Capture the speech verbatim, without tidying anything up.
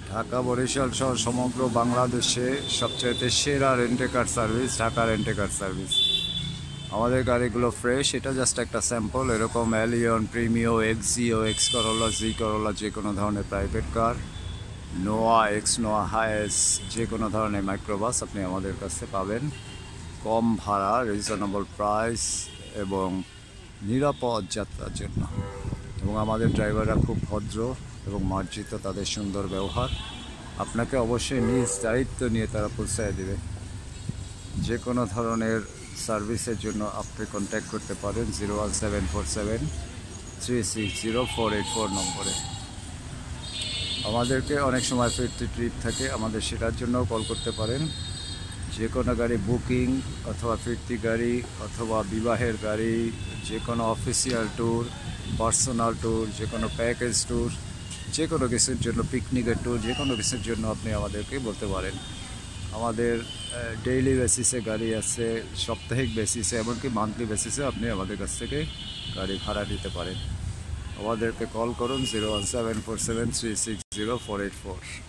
ঢাকা বরিশাল সহ সমগ্র বাংলাদেশে সবচেয়ে সেরা rent a car service Dhaka rent a car service. আমাদের গাড়িগুলো ফ্রেশ, এটা জাস্ট একটা স্যাম্পল। এরকম Allion, Premio, Axio, X Corolla, G Corolla, যে কোনো ধরনের প্রাইভেট কার, নোয়া, এক্স নোয়া, হায়েস, যে কোনো ধরনের মাইক্রোবাস আপনি আমাদের কাছে পাবেন কম ভাড়া, রিজনেবল প্রাইস এবং নিরাপদ যাত্রার জন্য। এবং আমাদের ড্রাইভাররা খুব ভদ্র এবং মার্জিত, তাদের সুন্দর ব্যবহার। আপনাকে অবশ্যই নিজ দায়িত্ব নিয়ে তারা পৌঁছায় দেবে। যে কোনো ধরনের সার্ভিসের জন্য আপনি কন্ট্যাক্ট করতে পারেন zero one seven four seven three six zero four eight four নম্বরে। আমাদেরকে অনেক সময় ফিরতি ট্রিপ থাকে, আমাদের সেটার জন্যও কল করতে পারেন। যে কোনো গাড়ি বুকিং অথবা ফিরতি গাড়ি অথবা বিবাহের গাড়ি, যে কোনো অফিসিয়াল ট্যুর, পার্সোনাল ট্যুর, যে কোনো প্যাকেজ ট্যুর, যে কোনো কিছুর জন্য, পিকনিকের ট্যুর, যে কোনো কিছুর জন্য আপনি আমাদেরকে বলতে পারেন। আমাদের ডেইলি বেসিসে গাড়ি আছে, সাপ্তাহিক বেসিসে, এমনকি মান্থলি বেসিসে আপনি আমাদের কাছ থেকে গাড়ি ভাড়া নিতে পারেন। আমাদেরকে কল করুন zero one seven four seven three six zero four eight four.